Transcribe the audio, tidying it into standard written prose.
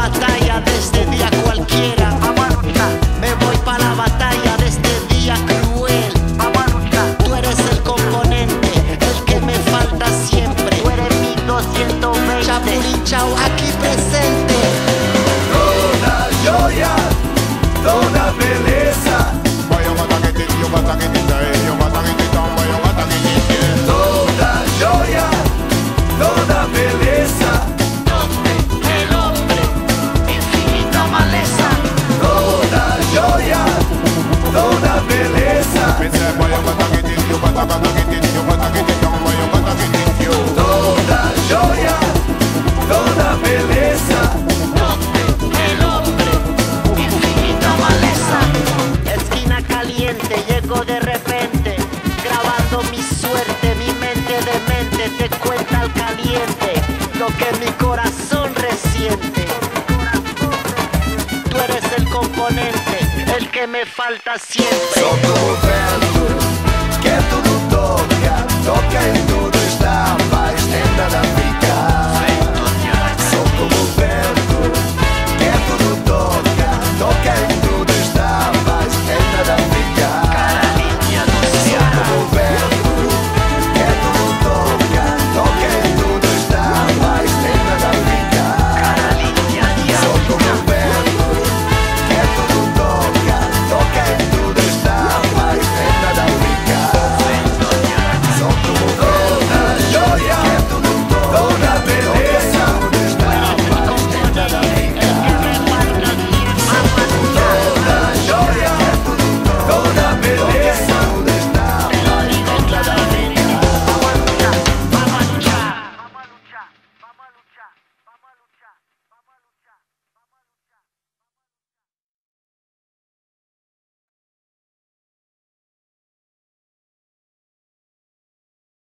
batalla de este día cualquiera. Me voy pa' la batalla de este día cruel. Tú eres el componente, el que me falta siempre. Tú eres mi 220. Chapulín Chao aquí presente. Toda joia, toda beleza. Toda joia, toda beleza. El hombre, infinita maleza. Toda joia, toda beleza. Toda joia, toda beleza. El hombre, infinita maleza. Esquina caliente, llego de repente, grabando mi suerte, mi mente demente te cuenta al caliente lo que mi corazón resiente. Tú eres el componente, el que me falta siempre. Solta o vento, que tudo toca, toca em